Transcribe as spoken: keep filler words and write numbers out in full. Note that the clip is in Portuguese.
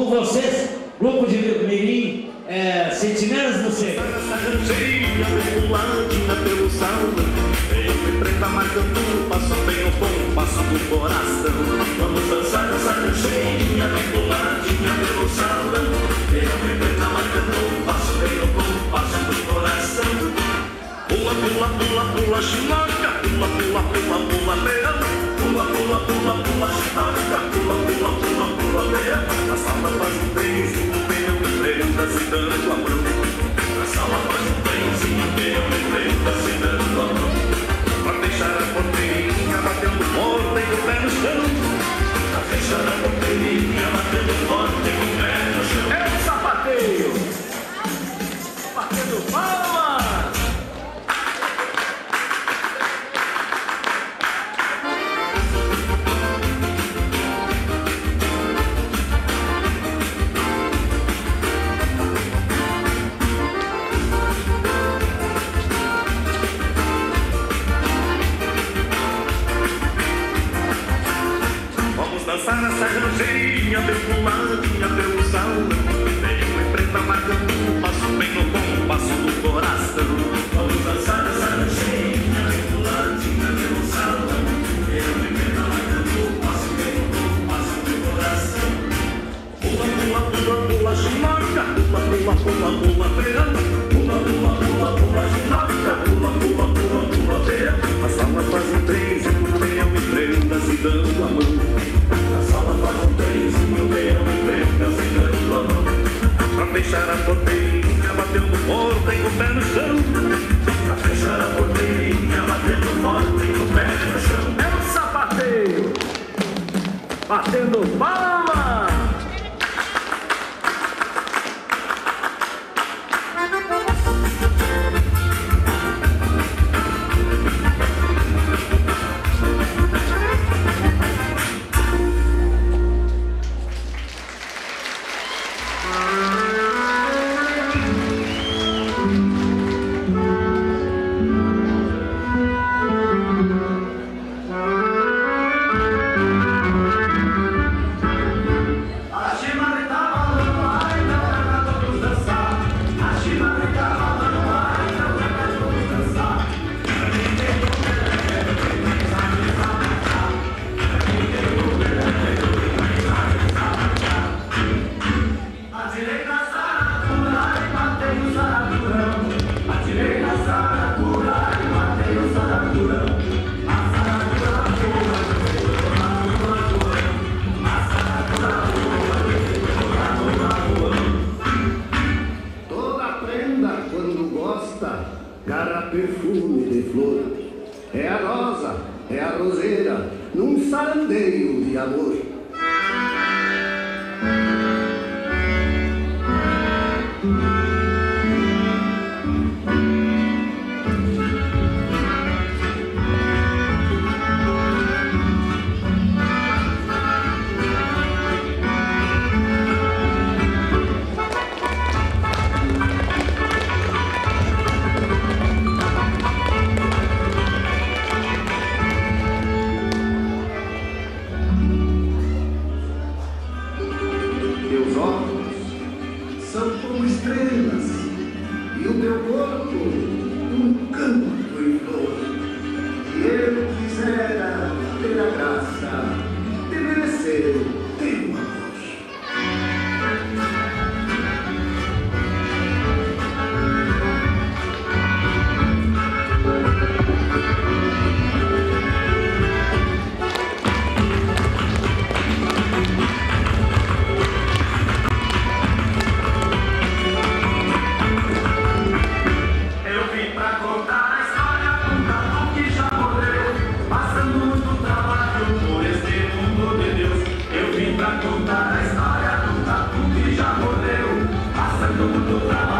Com vocês, grupo de mirim, é, Sentinelas do Seco. Cheia, reguladinha pelo salão, eu preta marcando o passo, bem o bom passo do coração. Vamos dançar essa cancheirinha, reguladinha pelo salão, eu preta marcando o passo, bem o bom passo do coração. Pula, pula, pula, pula, chinoca, pula, pula, pula, pula, leão. Pula, pula, pula, pula, chinoca, pula, pula, pula, pula, leão. A sala faz um trenzinho, meio me prenda, se dando a mão. A sala faz um trenzinho, meio me prenda, se dando a mão. Pra deixar a porteirinha batendo forte com o pé no chão. Pra deixar a porteirinha batendo forte com o pé no chão. É um sapateio, batendo palma. Dançar essa rancheirinha, perfumadinha pelo salão. Veio em preta marcando um passo, bem no bom passo do coração. Vamos dançar essa rancheirinha, perfumadinha pelo salão. Veio em preta marcando um passo, bem no bom passo do coração. Pula, pula, pula, pula, chinoca, pula, pula, pula, pula, verão. Pula, pula, pula, pula, chinoca, pula, pula, pula, pula, verão. A sala faz um três, o leão e prenda se dando a mão. A sala faz um trenzinho, leão e prenda se dando a mão. Pra fechar a porteirinha, batendo forte com o pé no chão. Pra fechar a porteirinha, batendo forte com o pé no chão. É um sapateio, batendo palma. Cara perfume de flor, é a rosa, é a roseira, num sarandeio de amor. Contar a história do tatu que já morreu, passando muito trabalho.